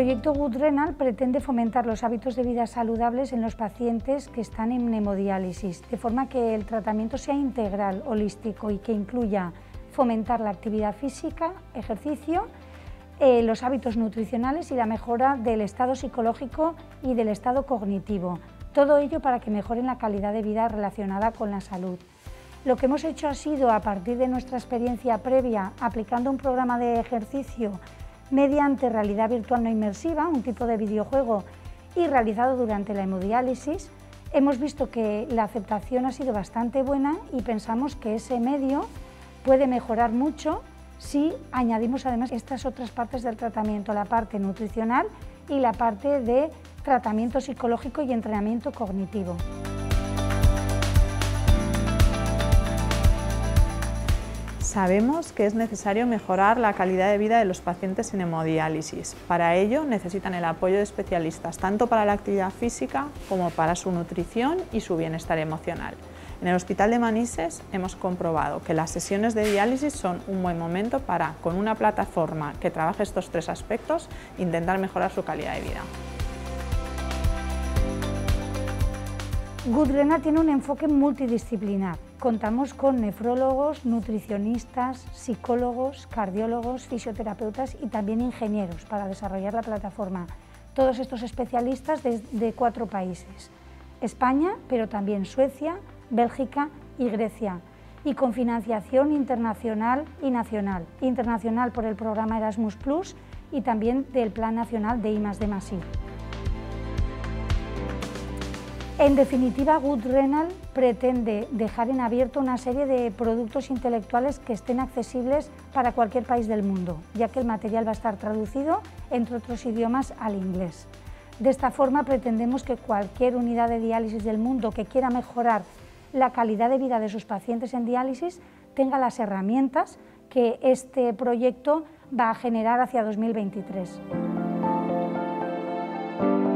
proyecto Good Renal pretende fomentar los hábitos de vida saludables en los pacientes que están en hemodiálisis, de forma que el tratamiento sea integral, holístico y que incluya fomentar la actividad física, ejercicio, los hábitos nutricionales y la mejora del estado psicológico y del estado cognitivo. Todo ello para que mejoren la calidad de vida relacionada con la salud. Lo que hemos hecho ha sido, a partir de nuestra experiencia previa, aplicando un programa de ejercicio mediante realidad virtual no inmersiva, un tipo de videojuego, y realizado durante la hemodiálisis, hemos visto que la aceptación ha sido bastante buena y pensamos que ese medio puede mejorar mucho si añadimos además estas otras partes del tratamiento, la parte nutricional y la parte de tratamiento psicológico y entrenamiento cognitivo. Sabemos que es necesario mejorar la calidad de vida de los pacientes en hemodiálisis. Para ello necesitan el apoyo de especialistas, tanto para la actividad física como para su nutrición y su bienestar emocional. En el Hospital de Manises hemos comprobado que las sesiones de diálisis son un buen momento para, con una plataforma que trabaje estos tres aspectos, intentar mejorar su calidad de vida. Good Renal tiene un enfoque multidisciplinar. Contamos con nefrólogos, nutricionistas, psicólogos, cardiólogos, fisioterapeutas y también ingenieros para desarrollar la plataforma. Todos estos especialistas de 4 países: España, pero también Suecia, Bélgica y Grecia, y con financiación internacional y nacional. Internacional por el programa Erasmus+ y también del Plan Nacional de I+D+I. En definitiva, Good Renal pretende dejar en abierto una serie de productos intelectuales que estén accesibles para cualquier país del mundo, ya que el material va a estar traducido, entre otros idiomas, al inglés. De esta forma pretendemos que cualquier unidad de diálisis del mundo que quiera mejorar la calidad de vida de sus pacientes en diálisis tenga las herramientas que este proyecto va a generar hacia 2023.